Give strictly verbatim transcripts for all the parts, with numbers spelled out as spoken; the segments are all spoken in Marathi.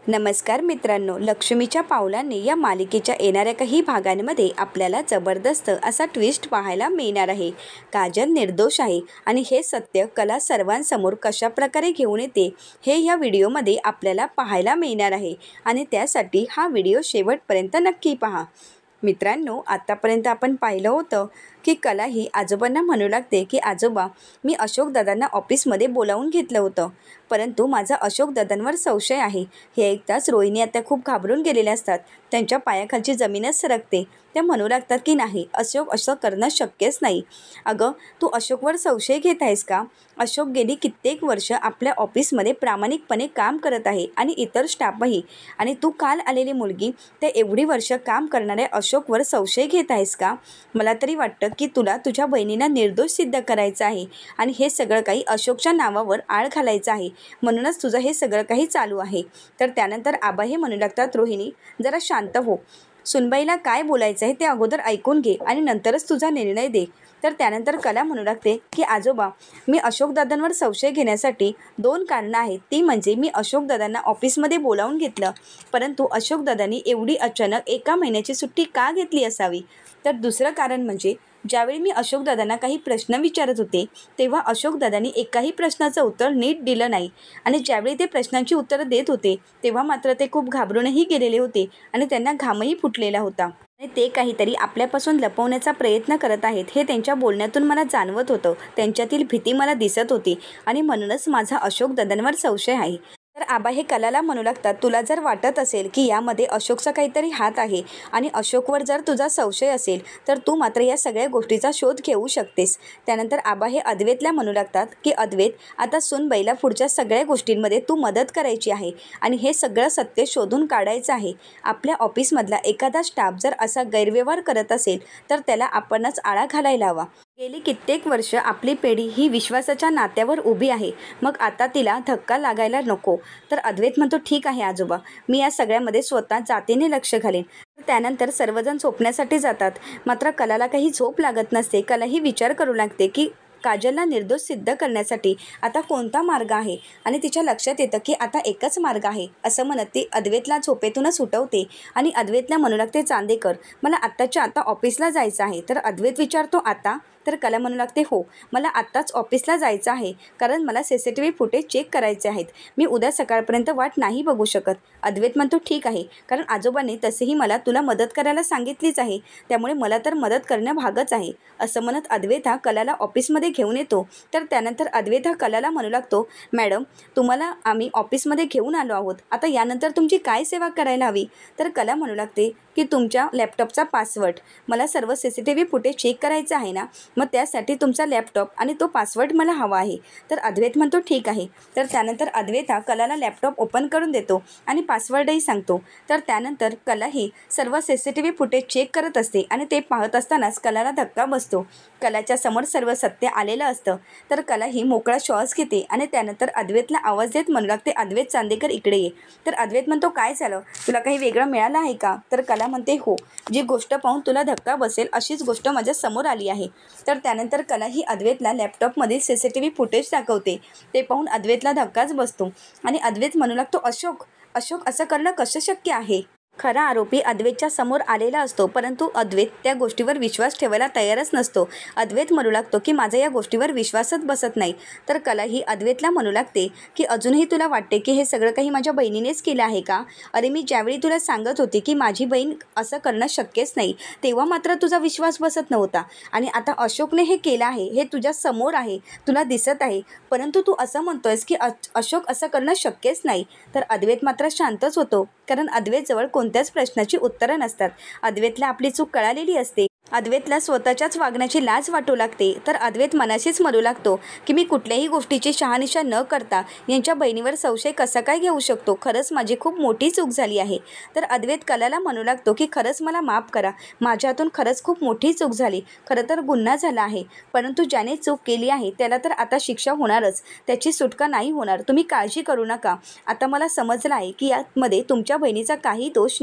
नमस्कार मित्रांनो, लक्ष्मीच्या पावलांनी या मालिकेच्या येणाऱ्या काही भागांमध्ये आपल्याला जबरदस्त असा ट्विस्ट पाहायला मिळणार आहे। काजल निर्दोष आहे आणि हे सत्य कला सर्वांसमोर कशा प्रकारे घेऊन येते हे या व्हिडिओमध्ये आपल्याला पाहायला मिळणार आहे आणि त्यासाठी हा व्हिडिओ शेवटपर्यंत नक्की पहा। मित्रांनो, आतापर्यंत आपण पाहिलं होतं की कला ही आजोबांना म्हणू लागते की आजोबा, मी अशोक दादांना ऑफिसमध्ये बोलावून घेतलं होतं, परंतु माझा अशोक दादांवर संशय आहे। हे ऐकताच रोहिणी आता खूप घाबरून गेलेल्या असतात। त्यांच्या पायाखालची जमीनच सरकते। त्या म्हणू लागतात की नाही, अशोक असं करणं शक्यच नाही। अगं, तू अशोकवर संशय घेत आहेस का? अशोक गेली कित्येक वर्ष आपल्या ऑफिसमध्ये प्रामाणिकपणे काम करत आहे आणि इतर स्टाफही, आणि तू काल आलेली मुलगी ते एवढी वर्ष काम करणाऱ्या अशोकवर संशय घेत आहेस का? मला तरी वाटतं की तुला तुझ्या बहिणीला निर्दोष सिद्ध करायचं आहे आणि हे सगळं काही अशोकच्या नावावर आळ घालायचं आहे, म्हणूनच तुझं हे सगळं काही चालू आहे। तर त्यानंतर आबा हे म्हणू लागतात, रोहिणी जरा शांत हो, सुनबाईला काय बोलायचं आहे ते अगोदर ऐकून घे आणि नंतरच तुझा निर्णय दे। तर त्यानंतर कला म्हणू लागते की आजोबा, मी अशोकदादांवर संशय घेण्यासाठी दोन कारणं आहेत। ती म्हणजे मी अशोकदादांना ऑफिसमध्ये बोलावून घेतलं, परंतु अशोकदादांनी एवढी अचानक एका महिन्याची सुट्टी का घेतली असावी? तर दुसरं कारण म्हणजे ज्यावेळी मी अशोकदादांना काही प्रश्न विचारत होते तेव्हा अशोकदादांनी एकाही प्रश्नाचं उत्तर नीट दिलं नाही, आणि ज्यावेळी ते प्रश्नांची उत्तरं देत होते तेव्हा मात्र ते खूप घाबरूनही गेलेले होते आणि त्यांना घामही फुटलेला होता आणि ते काहीतरी आपल्यापासून लपवण्याचा प्रयत्न करत आहेत हे त्यांच्या बोलण्यातून मला जाणवत होतं। त्यांच्यातील भीती मला दिसत होती आणि म्हणूनच माझा अशोकदादांवर संशय आहे। तर आबा हे कलाला म्हणू लागतात, तुला जर वाटत असेल की यामध्ये अशोकचा काहीतरी हात आहे आणि अशोकवर जर तुझा संशय असेल तर तू मात्र या सगळ्या गोष्टीचा शोध घेऊ शकतेस। त्यानंतर आबा हे अद्वैतला म्हणू लागतात की अद्वैत, आता सुनबाईला पुढच्या सगळ्या गोष्टींमध्ये तू मदत करायची आहे आणि हे सगळं सत्य शोधून काढायचं आहे। आपल्या ऑफिसमधला एखादा स्टाफ जर असा गैरव्यवहार करत असेल तर त्याला आपणच आळा घालायला हवा। गेली कित्येक वर्ष आपली पिढी ही विश्वासाच्या नात्यावर उभी आहे, मग आता तिला धक्का लागायला नको। तर अद्वैत म्हणतो, ठीक आहे आजोबा, मी या सगळ्यामध्ये स्वतः जातीने लक्ष घालेन। त्यानंतर सर्वजण झोपण्यासाठी जातात, मात्र कलाला काही झोप लागत नसते। कला ही विचार करू लागते की काजलला निर्दोष सिद्ध करण्यासाठी आता कोणता मार्ग आहे, आणि तिच्या लक्षात येतं की आता एकच मार्ग आहे। असं म्हणत ती अद्वैतला झोपेतूनच उठवते आणि अद्वैतला म्हणू लागते, चांदेकर, मला आत्ताच्या आता ऑफिसला जायचं आहे। तर अद्वैत विचारतो, आता? तर कला म्हणू लागते, हो, मला आत्ताच ऑफिसला जायचं आहे, कारण मला C C T V footage check करायचे आहेत। मी उद्या सकाळपर्यंत वाट नाही बघू शकत। अद्वैत म्हणतो, ठीक आहे, कारण आजोबांनी तसेही मला तुला मदत करायला सांगितलीच आहे, त्यामुळे मला तर मदत करणं भागच आहे। असं म्हणत अद्वैत हा कलाला ऑफिसमध्ये घेऊन येतो। तर त्यानंतर अद्वैत हा कलाला म्हणू लागतो, मॅडम, तुम्हाला आम्ही ऑफिसमध्ये घेऊन आलो आहोत, आता यानंतर तुमची काय सेवा करायला हवी? तर कला म्हणू लागते की तुमच्या लॅपटॉपचा पासवर्ड, मला सर्व C C T V footage check करायचं आहे ना, मग त्यासाठी तुमचा लॅपटॉप आणि तो पासवर्ड मला हवा आहे। तर अद्वैत म्हणतो, ठीक आहे। तर त्यानंतर अद्वैत हा कलाला लॅपटॉप ओपन करून देतो आणि पासवर्डही सांगतो। तर त्यानंतर कला ही सर्व C C T V footage check करत असते आणि ते पाहत असतानाच कलाला धक्का बसतो। कलाच्या समोर सर्व सत्य आलेलं असतं। तर कला ही मोकळा श्वास घेते आणि त्यानंतर अद्वैतला आवाज देत म्हणू लागते, अद्वैत चांदेकर, इकडे ये। तर अद्वैत म्हणतो, काय झालं, तुला काही वेगळं मिळालं आहे का? तर कला म्हणते, हो, जी गोष्ट पाहून तुला धक्का बसेल अशीच गोष्ट माझ्या समोर आली आहे। तर त्यानंतर कला ही अद्वैतला लॅपटॉपमधील C C T V footage दाखवते। ते पाहून अद्वैतला धक्काच बसतो आणि अद्वैत म्हणू लागतो, अशोक अशोक असं करणं कसं शक्य आहे? खरा आरोपी अद्वैतच्या समोर आलेला असतो, परंतु अद्वैत त्या गोष्टीवर विश्वास ठेवायला तयारच नसतो। अद्वैत म्हणू लागतो की माझा या गोष्टीवर विश्वासच बसत नाही। तर कला ही अद्वैतला म्हणू लागते की अजूनही तुला वाटते की हे सगळं काही माझ्या बहिणीनेच केलं आहे का? अरे, मी ज्यावेळी तुला सांगत होती की माझी बहीण असं करणं शक्यच नाही, तेव्हा मात्र तुझा विश्वास बसत नव्हता, आणि आता अशोकने हे केलं आहे, हे तुझ्या समोर आहे, तुला दिसत आहे, परंतु तू असं म्हणतोयस की अशोक असं करणं शक्यच नाही। तर अद्वैत मात्र शांतच होतो, कारण अद्वैतजवळ कोणत्याच प्रश्नाची उत्तरं नसतात। अद्वैतला आपली चूक कळालेली असते। अद्वैतला स्वतःच्याच वागण्याची लाज वाटू लागते। तर अद्वैत मनाशीच म्हणू लागतो की मी कुठल्याही गोष्टीची शहानिशा न करता यांच्या बहिणीवर संशय कसा काय घेऊ शकतो? खरंच माझी खूप मोठी चूक झाली आहे। तर अद्वैत कलाला म्हणू लागतो की खरंच मला माफ करा, माझ्या हातून खरंच खूप मोठी चूक झाली, खरं तर गुन्हा झाला आहे, परंतु ज्याने चूक केली आहे त्याला तर आता शिक्षा होणारच, त्याची सुटका नाही होणार, तुम्ही काळजी करू नका। आता मला समजलं आहे की यामध्ये तुमच्या बहिणीचा काही दोष नाही।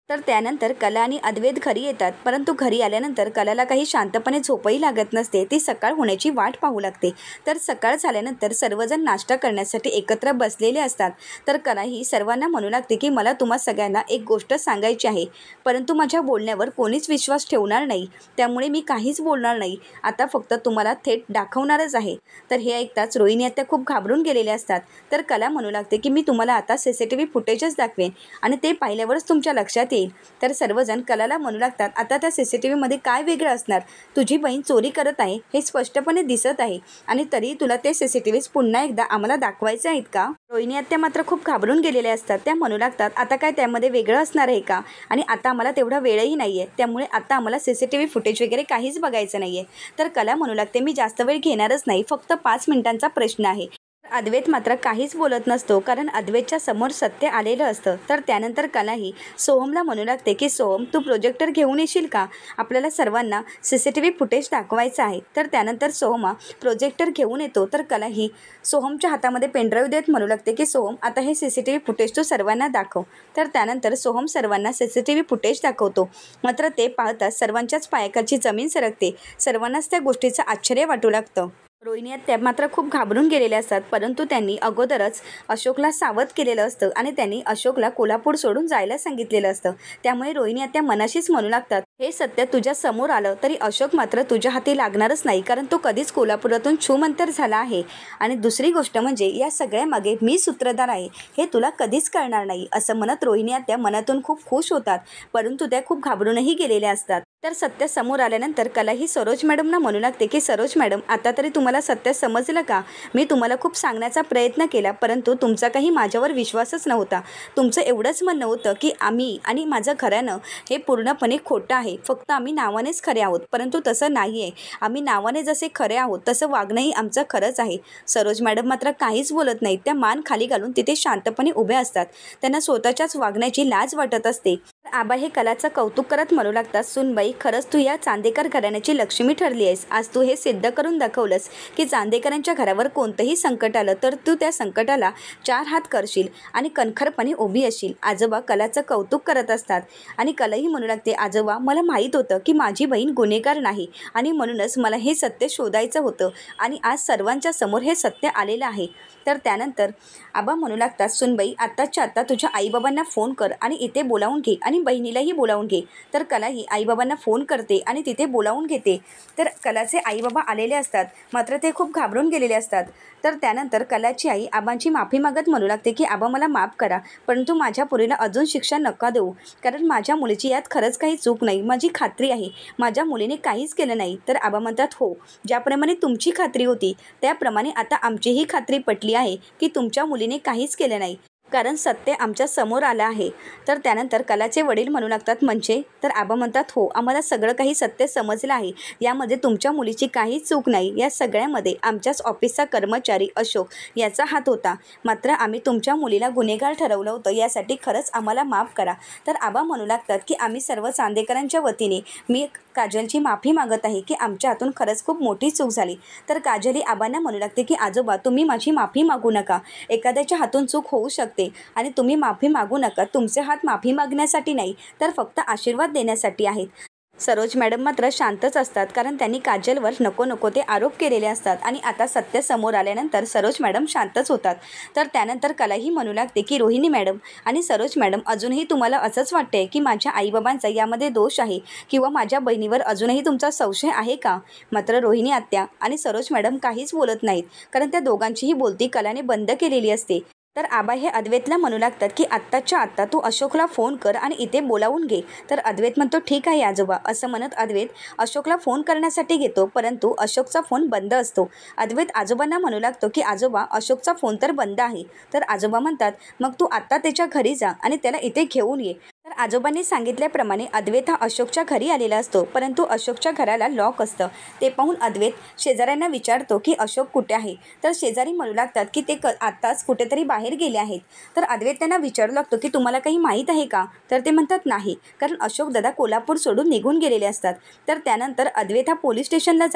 तर त्यानंतर कला आणि अद्वैत घरी येतात, परंतु घरी आल्यानंतर कलाला काही शांतपणे झोपही लागत नसते. ती सकाळ होण्याची वाट पाहू लागते. तर सकाळ झाल्यानंतर सर्वजण नाश्ता करण्यासाठी एकत्र बसलेले असतात. तर कला ही सर्वांना म्हणू लागते की मला तुम्हा सगळ्यांना एक गोष्ट सांगायची आहे, परंतु माझ्या बोलण्यावर कोणीच विश्वास ठेवणार नाही, त्यामुळे मी काहीच बोलणार नाही. आता फक्त तुम्हाला थेट दाखवणारच आहे. तर हे ऐकताच रोहिणी आत्या खूप घाबरून गेलेले असतात. तर कला म्हणू लागते की मी तुम्हाला आता सी सी टी व्ही फुटेजच दाखवेन आणि ते पाहिल्यावरच तुमच्या लक्षात येईल. तर सर्वजण कलाला म्हणू लागतात, आता त्या सी सी टी व्हीमध्ये काय वेगळं असणार? तुझी बहीण चोरी करत आहे हे स्पष्टपणे दिसत आहे आणि तरी तुला ते सी सी टी व्हीज पुन्हा एकदा आम्हाला दाखवायचे आहेत का? रोहिणी आत्या मात्र खूप घाबरून गेलेल्या असतात. त्या म्हणू लागतात, आता काय त्यामध्ये वेगळं असणार आहे का? आणि आता आम्हाला तेवढा वेळही नाही आहे, त्यामुळे आता आम्हाला C C T V footage वगैरे काहीच बघायचं नाही आहे. तर कला म्हणू लागते, मी जास्त वेळ घेणारच नाही, फक्त पाच मिनिटांचा प्रश्न आहे. अद्वैत मात्र काहीच बोलत नसतो, कारण अद्वैतच्या समोर सत्य आलेलं असतं. तर त्यानंतर कलाही सोहमला म्हणू लागते की सोहम, तू प्रोजेक्टर घेऊन येशील का? आपल्याला सर्वांना C C T V footage दाखवायचं आहे. तर त्यानंतर सोहमा प्रोजेक्टर घेऊन येतो. तर कलाही सोहमच्या हातामध्ये पेनड्राईव्ह देत म्हणू लागते की सोहम, आता हे C C T V footage तू सर्वांना दाखव. तर त्यानंतर सोहम सर्वांना C C T V footage दाखवतो. मात्र ते पाहताच सर्वांच्याच पायाखालची जमीन सरकते. सर्वांनाच त्या गोष्टीचं आश्चर्य वाटू लागतं. रोहिणी आत्या मात्र खूप घाबरून गेलेल्या असतात, परंतु त्यांनी अगोदरच अशोकला सावध केलेलं असतं आणि त्यांनी अशोकला कोल्हापूर सोडून जायला सांगितलेलं असतं. त्यामुळे रोहिणी आत्या मनाशीच म्हणू लागतात, हे सत्य तुझ्या समोर आलं तरी अशोक मात्र तुझ्या हाती लागणारच नाही, कारण तो कधीच कोल्हापुरातून छूमंतर झाला आहे. आणि दुसरी गोष्ट म्हणजे या सगळ्यामागे मी सूत्रधार आहे हे तुला कधीच कळणार नाही. असं म्हणत रोहिणी आत्या मनातून खूप खुश होतात, परंतु त्या खूप घाबरूनही गेलेल्या असतात. तर सत्य समोर आल्यानंतर कला ही सरोज मॅडमना म्हणू लागते की सरोज मॅडम, आता तरी तुम्हाला सत्य समजलं का? मी तुम्हाला खूप सांगण्याचा प्रयत्न केला, परंतु तुमचा काही माझ्यावर विश्वासच नव्हता. तुमचं एवढंच म्हणणं होतं की आम्ही आणि माझं घराणं हे पूर्णपणे खोटं आहे, फक्त आम्ही नावानेच खरे आहोत, परंतु तसं नाही आहे. आम्ही नावाने जसे खरे आहोत तसं वागणंही आमचं खरंच आहे. सरोज मॅडम मात्र काहीच बोलत नाहीत. त्या मान खाली घालून तिथे शांतपणे उभ्या असतात. त्यांना स्वतःच्याच वागण्याची लाज वाटत असते. आबा हे कलाचं कौतुक करत म्हणू लागतात, सुनबाई, खरंच तू या चांदेकर घराण्याची लक्ष्मी ठरली आहेस. आज तू हे सिद्ध करून दाखवलंस की चांदेकरांच्या घरावर कोणतंही संकट आलं तर तू त्या संकटाला चार हात करशील आणि कणखरपणे उभी असशील. आजोबा कलाचं कौतुक करत असतात आणि कलाही म्हणू लागते, आजोबा, मला माहीत होतं की माझी बहीण गुन्हेगार नाही आणि म्हणूनच मला हे सत्य शोधायचं होतं आणि आज सर्वांच्या समोर हे सत्य आलेलं आहे. तर त्यानंतर आबा म्हणू लागतात, सुनबाई, आत्ताच्या आत्ता तुझ्या आईबाबांना फोन कर आणि इथे बोलावून घे आणि बहिणीलाही बोलावून घे. तर कलाही आईबाबांना फोन करते आणि तिथे बोलावून घेते. तर कलाचे आईबाबा आलेले असतात, मात्र ते खूप घाबरून गेलेले असतात. तर त्यानंतर कलाची आई आबांची माफी मागत म्हणू लागते की आबा, मला माफ करा, परंतु माझ्या पोरीला अजून शिक्षा नका देऊ, कारण माझ्या मुलीची यात खरंच काही चूक नाही. माझी खात्री आहे माझ्या मुलीने काहीच केलं नाही. तर आबा म्हणतात, हो, ज्याप्रमाणे तुमची खात्री होती त्याप्रमाणे आता आमचीही खात्री पटली आहे की तुमच्या मुलीने काहीच केलं नाही, कारण सत्य आमच्या समोर आलं आहे. तर त्यानंतर कलाचे वडील म्हणू लागतात, म्हणजे? तर आबा म्हणतात, हो, आम्हाला सगळं काही सत्य समजलं आहे. यामध्ये तुमच्या मुलीची काहीच चूक नाही. या सगळ्यामध्ये आमच्याच ऑफिसचा कर्मचारी अशोक याचा हात होता. मात्र आम्ही तुमच्या मुलीला गुन्हेगार ठरवलं होतं, यासाठी खरंच आम्हाला माफ करा. तर आबा म्हणू लागतात की आम्ही सर्व चांदेकरांच्या वतीने मी काजलची माफी मागत आहे की आमच्या हातून खरंच खूप मोठी चूक झाली. तर काजलही आबांना म्हणू लागते की आजोबा, तुम्ही माझी माफी मागू नका. एखाद्याच्या हातून चूक होऊ शकते आणि तुम्ही माफी मागू नका. तुमचे हात माफी मागण्यासाठी नाही, तर फक्त आशीर्वाद देण्यासाठी आहेत. सरोज मॅडम मात्र शांतच असतात, कारण त्यांनी काजलवर नको नको ते आरोप केलेले असतात आणि आता सत्य समोर आल्यानंतर सरोज मॅडम शांतच होतात. तर त्यानंतर कलाही म्हणू लागते की रोहिणी मॅडम आणि सरोज मॅडम, अजूनही तुम्हाला असंच वाटते की माझ्या आईबाबांचा यामध्ये दोष आहे किंवा माझ्या बहिणीवर अजूनही तुमचा संशय आहे का? मात्र रोहिणी आत्या आणि सरोज मॅडम काहीच बोलत नाहीत, कारण त्या दोघांचीही बोलती कलाने बंद केलेली असते. तर आबा हे अद्वैतला म्हणू लागतात की आत्ताच्या आत्ता तू अशोकला फोन कर आणि इथे बोलावून घे. तर अद्वैत म्हणतो, ठीक आहे आजोबा. असं म्हणत अद्वैत अशोकला फोन करण्यासाठी घेतो, परंतु अशोकचा फोन बंद असतो. अद्वैत आजोबांना म्हणू लागतो की आजोबा, अशोकचा फोन तर बंद आहे. तर आजोबा म्हणतात, मग तू आत्ता त्याच्या घरी जा आणि त्याला इथे घेऊन ये. तर आजोबांनी सांगितल्याप्रमाणे अद्वैत हा अशोकच्या घरी आलेला असतो, परंतु अशोकच्या घराला लॉक असतं. ते पाहून अद्वैत शेजाऱ्यांना विचारतो की अशोक कुठे आहे. तर शेजारी म्हणू लागतात की ते क आत्ताच कुठेतरी बाहेर गेले आहेत. तर अद्वैत त्यांना विचारू लागतो की तुम्हाला काही माहीत आहे का? तर ते म्हणतात, नाही, कारण अशोक दादा कोल्हापूर सोडून निघून गेलेले असतात. तर त्यानंतर अद्वैत हा पोलीस स्टेशनला जातो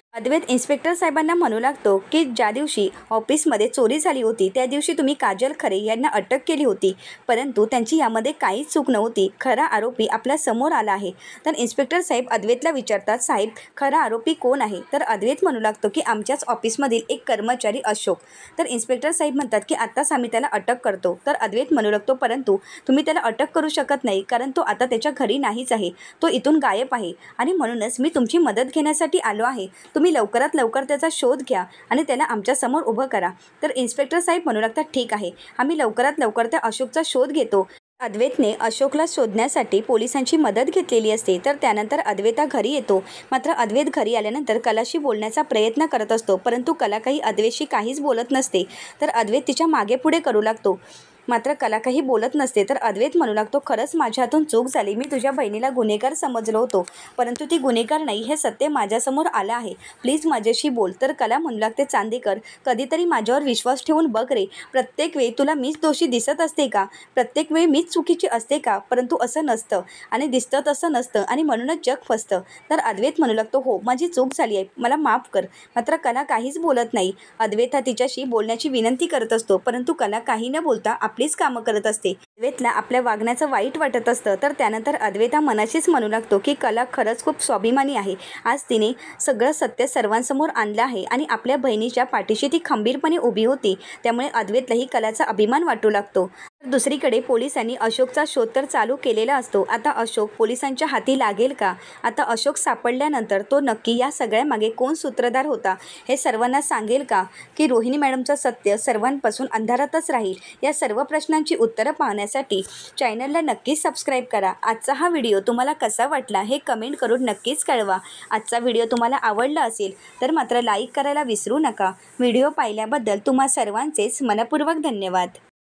अद्वैत इन्स्पेक्टर साहेबांना म्हणू लागतो की ज्या दिवशी ऑफिसमध्ये चोरी झाली होती त्या दिवशी तुम्ही काजल खरे यांना अटक केली होती, परंतु त्यांची यामध्ये काहीच चूक नव्हती. खरा आरोपी आपल्या समोर आला आहे. तर इन्स्पेक्टर साहेब अद्वैतला विचारतात, साहेब खरा आरोपी कोण आहे? तर अद्वैत म्हणू लागतो की आमच्याच ऑफिसमधील एक कर्मचारी अशोक. तर इन्स्पेक्टर साहेब म्हणतात की आत्ताच आम्ही त्याला अटक करतो. तर अद्वैत म्हणू लागतो, परंतु तुम्ही त्याला अटक करू शकत नाही कारण तो आता त्याच्या घरी नाहीच आहे, तो इथून गायब आहे आणि म्हणूनच मी तुमची मदत घेण्यासाठी आलो आहे. तुम्ही लवकरात लवकर त्याचा शोध घ्या आणि त्याला आमच्यासमोर उभं करा. तर इन्स्पेक्टर साहेब म्हणू लागतात, ठीक आहे, आम्ही लवकरात लवकर त्या अशोकचा शोध घेतो. अद्वैतने अशोकला शोधण्यासाठी पोलिसांची मदत घेतलेली असते. तर त्यानंतर अद्वैता घरी येतो. मात्र अद्वैत घरी आल्यानंतर कलाशी बोलण्याचा प्रयत्न करत असतो, परंतु कला काही अद्वैतशी काहीच बोलत नसते. तर अद्वैत तिच्या मागे पुढे करू लागतो, मात्र कला काही बोलत नसते. तर अद्वैत म्हणू लागतो, खरंच माझ्या हातून चूक झाली. मी तुझ्या बहिणीला गुन्हेगार समजलो होतो, परंतु ती गुन्हेगार नाही हे सत्य माझ्यासमोर आलं आहे. प्लीज माझ्याशी बोल. तर कला म्हणू लागते, चांदेकर कधीतरी माझ्यावर विश्वास ठेवून बघ रे. प्रत्येक वेळी तुला मीच दोषी दिसत असते का? प्रत्येक वेळी मीच चुकीची असते का? परंतु असं नसतं आणि दिसतं तसं नसतं आणि म्हणूनच जग फसतं. तर अद्वैत म्हणू लागतो, हो माझी चूक झाली आहे, मला माफ कर. मात्र कला काहीच बोलत नाही. अद्वैत हा तिच्याशी बोलण्याची विनंती करत असतो, परंतु कला काही न बोलता आपलीच कामं करत असते. अद्वैतला आपल्या वागण्याचं वाईट वाटत असतं. तर त्यानंतर अद्वैता मनाशीच म्हणू लागतो की कला खरंच खूप स्वाभिमानी आहे. आज तिने सगळं सत्य सर्वांसमोर आणलं आहे आणि आपल्या बहिणीच्या पाठीशी ती खंबीरपणे उभी होती. त्यामुळे अद्वैतलाही कलाचा अभिमान वाटू लागतो. दुसरीकडे पोलिसांनी अशोकचा शोध तर चालू केलेला असतो. आता अशोक पोलिसांच्या हाती लागेल का? आता अशोक सापडल्यानंतर तो नक्की या सगळ्यामागे कोण सूत्रधार होता हे सर्वांना सांगेल का? की रोहिणी मॅडमचं सत्य सर्वांपासून अंधारातच राहील? या सर्व प्रश्नांची उत्तरं पाहण्यासाठी चॅनलला नक्कीच सबस्क्राईब करा. आजचा हा व्हिडिओ तुम्हाला कसा वाटला हे कमेंट करून नक्कीच कळवा. आजचा व्हिडिओ तुम्हाला आवडला असेल तर मात्र लाईक करायला विसरू नका. व्हिडिओ पाहिल्याबद्दल तुम्हा सर्वांचेच मनपूर्वक धन्यवाद.